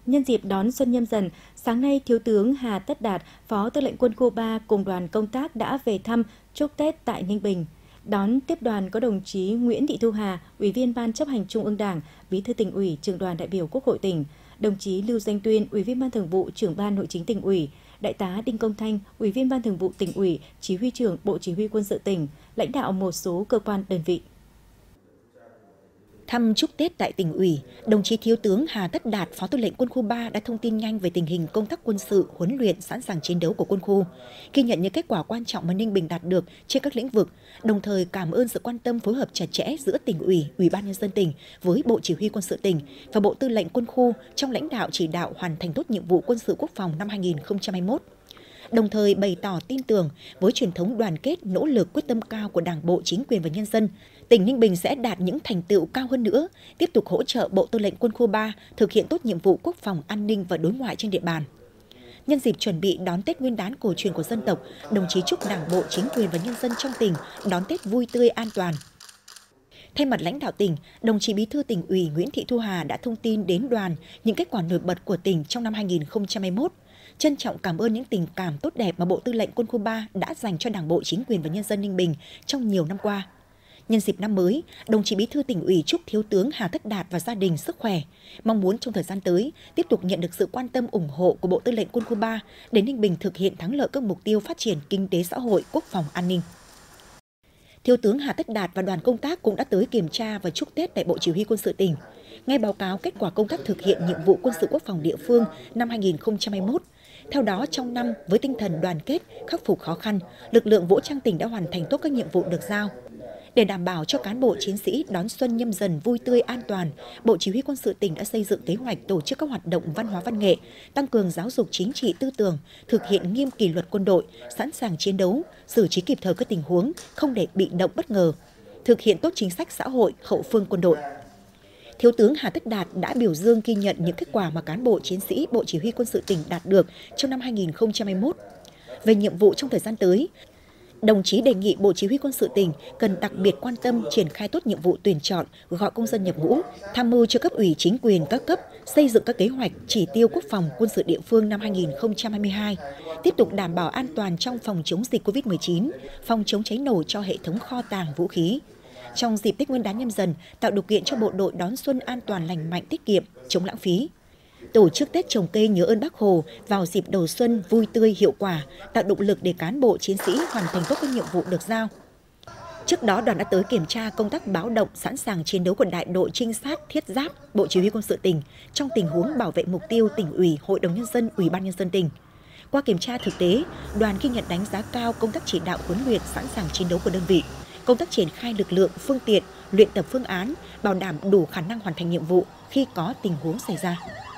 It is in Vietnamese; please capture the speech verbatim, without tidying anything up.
Nhân dịp đón Xuân Nhâm Dần, sáng nay Thiếu tướng Hà Tất Đạt, Phó Tư lệnh Quân khu ba cùng đoàn công tác đã về thăm chúc Tết tại Ninh Bình. Đón tiếp đoàn có đồng chí Nguyễn Thị Thu Hà, Ủy viên Ban Chấp hành Trung ương Đảng, Bí thư Tỉnh ủy, Trưởng đoàn đại biểu Quốc hội tỉnh, đồng chí Lưu Danh Tuyên, Ủy viên Ban Thường vụ, Trưởng Ban Nội chính Tỉnh ủy, Đại tá Đinh Công Thanh, Ủy viên Ban Thường vụ Tỉnh ủy, Chỉ huy trưởng Bộ Chỉ huy Quân sự tỉnh, lãnh đạo một số cơ quan đơn vị. Thăm chúc Tết tại Tỉnh ủy, đồng chí Thiếu tướng Hà Tất Đạt, Phó Tư lệnh Quân khu ba đã thông tin nhanh về tình hình công tác quân sự, huấn luyện, sẵn sàng chiến đấu của quân khu, ghi nhận những kết quả quan trọng mà Ninh Bình đạt được trên các lĩnh vực, đồng thời cảm ơn sự quan tâm phối hợp chặt chẽ giữa Tỉnh ủy, Ủy ban Nhân dân tỉnh với Bộ Chỉ huy Quân sự tỉnh và Bộ Tư lệnh Quân khu trong lãnh đạo chỉ đạo hoàn thành tốt nhiệm vụ quân sự quốc phòng năm hai nghìn không trăm hai mươi mốt. Đồng thời bày tỏ tin tưởng với truyền thống đoàn kết, nỗ lực, quyết tâm cao của Đảng bộ, chính quyền và nhân dân, tỉnh Ninh Bình sẽ đạt những thành tựu cao hơn nữa, tiếp tục hỗ trợ Bộ Tư lệnh Quân khu ba thực hiện tốt nhiệm vụ quốc phòng, an ninh và đối ngoại trên địa bàn. Nhân dịp chuẩn bị đón Tết Nguyên đán cổ truyền của dân tộc, đồng chí chúc Đảng bộ, chính quyền và nhân dân trong tỉnh đón Tết vui tươi, an toàn. Thay mặt lãnh đạo tỉnh, đồng chí Bí thư Tỉnh ủy Nguyễn Thị Thu Hà đã thông tin đến đoàn những kết quả nổi bật của tỉnh trong năm hai nghìn không trăm hai mươi mốt. Trân trọng cảm ơn những tình cảm tốt đẹp mà Bộ Tư lệnh Quân khu ba đã dành cho Đảng bộ, chính quyền và nhân dân Ninh Bình trong nhiều năm qua. Nhân dịp năm mới, đồng chí Bí thư Tỉnh ủy chúc Thiếu tướng Hà Tất Đạt và gia đình sức khỏe, mong muốn trong thời gian tới tiếp tục nhận được sự quan tâm ủng hộ của Bộ Tư lệnh Quân khu ba để Ninh Bình thực hiện thắng lợi các mục tiêu phát triển kinh tế xã hội, quốc phòng an ninh. Thiếu tướng Hà Tất Đạt và đoàn công tác cũng đã tới kiểm tra và chúc Tết tại Bộ Chỉ huy Quân sự tỉnh. Nghe báo cáo kết quả công tác thực hiện nhiệm vụ quân sự quốc phòng địa phương năm hai nghìn không trăm hai mươi mốt. Theo đó, trong năm, với tinh thần đoàn kết, khắc phục khó khăn, lực lượng vũ trang tỉnh đã hoàn thành tốt các nhiệm vụ được giao. Để đảm bảo cho cán bộ chiến sĩ đón Xuân Nhâm Dần vui tươi an toàn, Bộ Chỉ huy Quân sự tỉnh đã xây dựng kế hoạch tổ chức các hoạt động văn hóa văn nghệ, tăng cường giáo dục chính trị tư tưởng, thực hiện nghiêm kỷ luật quân đội, sẵn sàng chiến đấu, xử trí kịp thời các tình huống, không để bị động bất ngờ, thực hiện tốt chính sách xã hội, hậu phương quân đội. Thiếu tướng Hà Tất Đạt đã biểu dương ghi nhận những kết quả mà cán bộ chiến sĩ Bộ Chỉ huy Quân sự tỉnh đạt được trong năm hai nghìn không trăm hai mươi mốt. Về nhiệm vụ trong thời gian tới, đồng chí đề nghị Bộ Chỉ huy Quân sự tỉnh cần đặc biệt quan tâm triển khai tốt nhiệm vụ tuyển chọn, gọi công dân nhập ngũ, tham mưu cho cấp ủy chính quyền các cấp xây dựng các kế hoạch chỉ tiêu quốc phòng quân sự địa phương năm hai nghìn không trăm hai mươi hai, tiếp tục đảm bảo an toàn trong phòng chống dịch Covid mười chín, phòng chống cháy nổ cho hệ thống kho tàng vũ khí. Trong dịp Tết Nguyên đán Nhâm Dần, tạo điều kiện cho bộ đội đón xuân an toàn, lành mạnh, tiết kiệm, chống lãng phí. Tổ chức Tết trồng cây nhớ ơn Bác Hồ vào dịp đầu xuân vui tươi, hiệu quả, tạo động lực để cán bộ chiến sĩ hoàn thành tốt các nhiệm vụ được giao. Trước đó, đoàn đã tới kiểm tra công tác báo động sẵn sàng chiến đấu của đại đội trinh sát thiết giáp Bộ Chỉ huy Quân sự tỉnh trong tình huống bảo vệ mục tiêu Tỉnh ủy, Hội đồng nhân dân, Ủy ban nhân dân tỉnh. Qua kiểm tra thực tế, đoàn ghi nhận đánh giá cao công tác chỉ đạo huấn luyện sẵn sàng chiến đấu của đơn vị, công tác triển khai lực lượng, phương tiện, luyện tập phương án, bảo đảm đủ khả năng hoàn thành nhiệm vụ khi có tình huống xảy ra.